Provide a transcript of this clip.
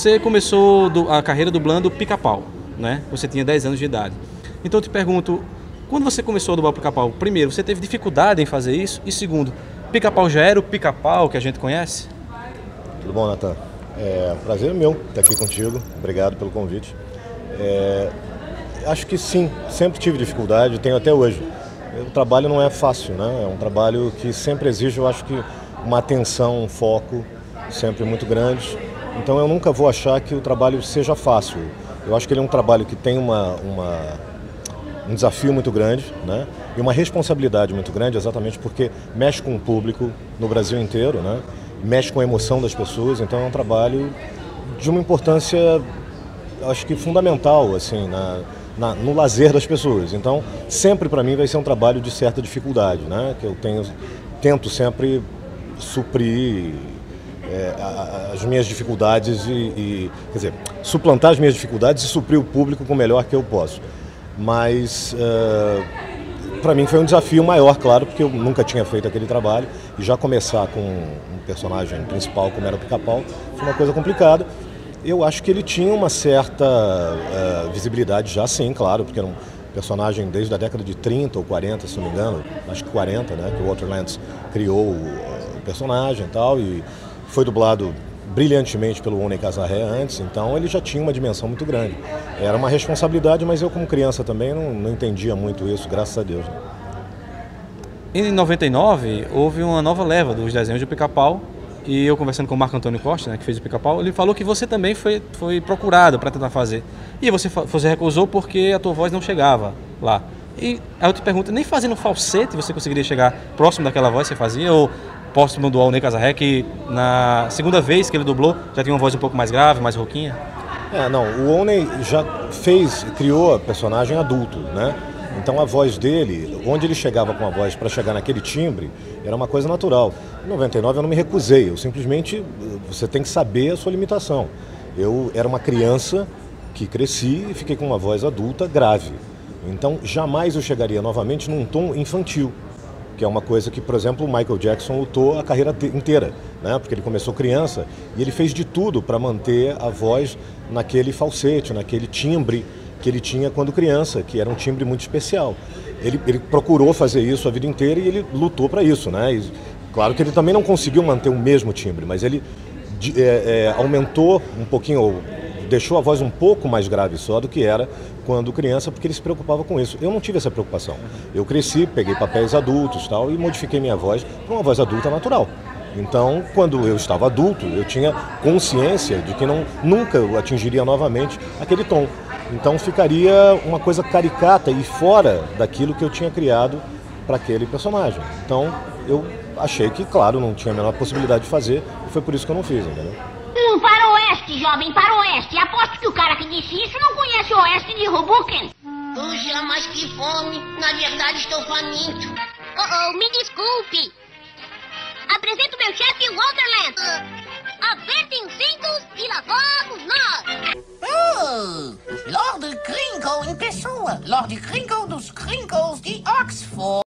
Você começou a carreira dublando Pica-Pau, né? Você tinha 10 anos de idade. Então eu te pergunto, quando você começou a dublar o Pica-Pau, primeiro, você teve dificuldade em fazer isso? E segundo, Pica-Pau já era o Pica-Pau que a gente conhece? Tudo bom, Nathan? Prazer meu estar aqui contigo. Obrigado pelo convite. Acho que sim, sempre tive dificuldade, tenho até hoje. O trabalho não é fácil, né? É um trabalho que sempre exige, eu acho que, uma atenção, um foco sempre muito grande. Então eu nunca vou achar que o trabalho seja fácil. Eu acho que ele é um trabalho que tem um desafio muito grande, né? E uma responsabilidade muito grande, exatamente porque mexe com o público no Brasil inteiro, né? Mexe com a emoção das pessoas, então é um trabalho de uma importância, acho que fundamental, assim, no lazer das pessoas. Então, sempre para mim vai ser um trabalho de certa dificuldade, né? Que eu tento sempre suprir as minhas dificuldades quer dizer, suplantar as minhas dificuldades e suprir o público com o melhor que eu posso. Mas para mim foi um desafio maior, claro, porque eu nunca tinha feito aquele trabalho e já começar com um personagem principal como era o Pica-Pau foi uma coisa complicada. Eu acho que ele tinha uma certa visibilidade já, sim, claro, porque era um personagem desde a década de 30 ou 40, se não me engano, acho que 40, né, que o Walter Lantz criou o personagem e tal, e foi dublado brilhantemente pelo Oney Casarré antes, então ele já tinha uma dimensão muito grande. Era uma responsabilidade, mas eu como criança também não entendia muito isso, graças a Deus. Né? Em 99, houve uma nova leva dos desenhos de Pica-Pau, e eu conversando com o Marco Antônio Costa, né, que fez o Pica-Pau, ele falou que você também foi procurado para tentar fazer. E você recusou porque a tua voz não chegava lá. E aí eu te pergunto, nem fazendo falsete você conseguiria chegar próximo daquela voz que você fazia? Ou próximo do Oney Casarré, que na segunda vez que ele dublou já tinha uma voz um pouco mais grave, mais rouquinha? Não, o Oney já criou a personagem adulto, né? Então a voz dele, onde ele chegava com a voz para chegar naquele timbre, era uma coisa natural. Em 99 eu não me recusei, eu simplesmente, você tem que saber a sua limitação. Eu era uma criança que cresci e fiquei com uma voz adulta grave. Então jamais eu chegaria novamente num tom infantil, que é uma coisa que, por exemplo, o Michael Jackson lutou a carreira inteira, né? Porque ele começou criança e ele fez de tudo para manter a voz naquele falsete, naquele timbre que ele tinha quando criança, que era um timbre muito especial. Ele procurou fazer isso a vida inteira e ele lutou para isso, né? E, claro que ele também não conseguiu manter o mesmo timbre, mas ele aumentou um pouquinho, deixou a voz um pouco mais grave só do que era quando criança, porque ele se preocupava com isso. Eu não tive essa preocupação. Eu cresci, peguei papéis adultos tal, e modifiquei minha voz para uma voz adulta natural. Então, quando eu estava adulto, eu tinha consciência de que nunca eu atingiria novamente aquele tom. Então ficaria uma coisa caricata e fora daquilo que eu tinha criado para aquele personagem. Então eu achei que, claro, não tinha a menor possibilidade de fazer, e foi por isso que eu não fiz, entendeu? Faroeste, jovem, faroeste. Aposto que o cara que disse isso não conhece o oeste de Hoboken. Puxa, mas que fome. Na verdade, estou faminto. Me desculpe. Apresento meu chefe, Walter Lantz. Apertem os cintos e lá vamos nós. Lord Crinkle em pessoa. Lord Crinkle dos Crinkles de Oxford.